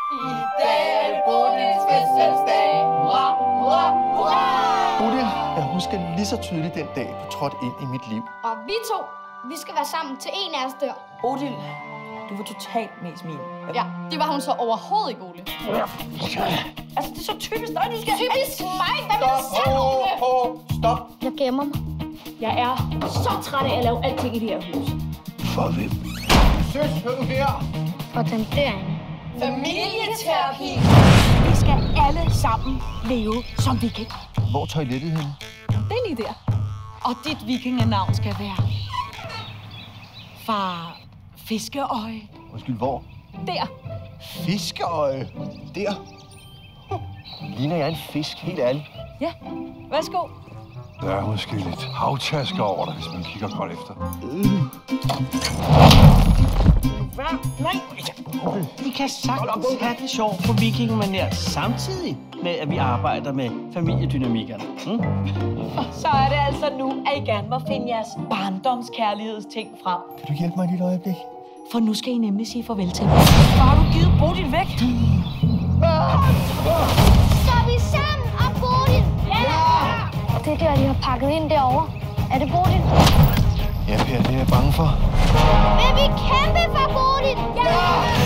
I dag er det Bodils fødselsdag. Hurra, hurra, hurra! Bodil, jeg husker lige så tydeligt den dag, du trådte ind i mit liv. Og vi skal være sammen til en af os dør. Bodil, du var totalt mest min. Ja, det var hun så overhovedet ikke, Ole. Altså, det er så typisk dig, du skal... Typisk mig? Hvad vil du sige, Ole? Stop! Jeg gemmer mig. Jeg er så træt af at lave alting i det her hus. For hvem? Søs, hør du her? For den derinde. Familieterapi. Vi skal alle sammen leve som viking. Hvor er toilettet henne? Det er lige der. Og dit vikingenavn skal være... Far Fiskeøje. Undskyld, hvor? Der. Fiskeøje. Der. Ligner jeg en fisk, helt ærligt? Ja, værsgo. Der er måske lidt havtasker over dig, hvis man kigger godt efter. Nej, vi kan sagtens have det sjovt på vikingemanér, samtidig med, at vi arbejder med familiedynamikkerne. Så er det altså nu, at I gerne må finde jeres barndomskærlighedsting frem. Kan du hjælpe mig et lille øjeblik? For nu skal I nemlig sige farvel til mig. Hvor har du givet Bodil væk? Så er vi sammen og Bodil. Ja! Det der, de har pakket ind derovre. Er det Bodil? Ja, Per, det er jeg bange for. Vil vi kæmpe for Bodil? Ja!